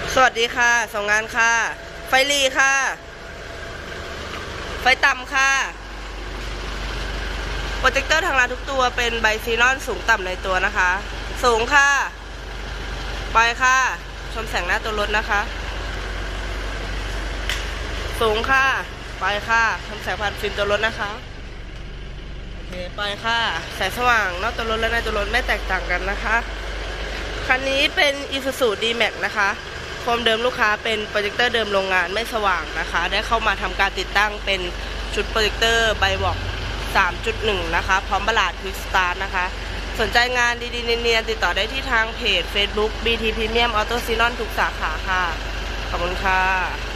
สวัสดีค่ะส่งงานค่ะไฟรีค่ะไฟต่ำค่ะโปรเจคเตอร์ทางร้านทุกตัวเป็นไบซีนอนสูงต่ำในตัวนะคะสูงค่ะไปค่ะชมแสงหน้าตัวรถนะคะสูงค่ะไปค่ะชมแสงผ่านฟิล์มตัวรถนะคะโอเคไปค่ะแสงสว่างนอกตัวรถและในตัวรถไม่แตกต่างกันนะคะคันนี้เป็น Isuzu D-Max นะคะโคมเดิมลูกค้าเป็นโปรเจคเตอร์เดิมโรงงานไม่สว่างนะคะได้เข้ามาทำการติดตั้งเป็นชุดโปรเจคเตอร์ไบวอก 3.1 นะคะพร้อมบัลลาดควิกสตาร์ทนะคะสนใจงานดีๆเนียนๆติดต่อได้ที่ทางเพจ Facebook BT Premium Auto Sinon ทุกสาขาค่ะขอบคุณค่ะ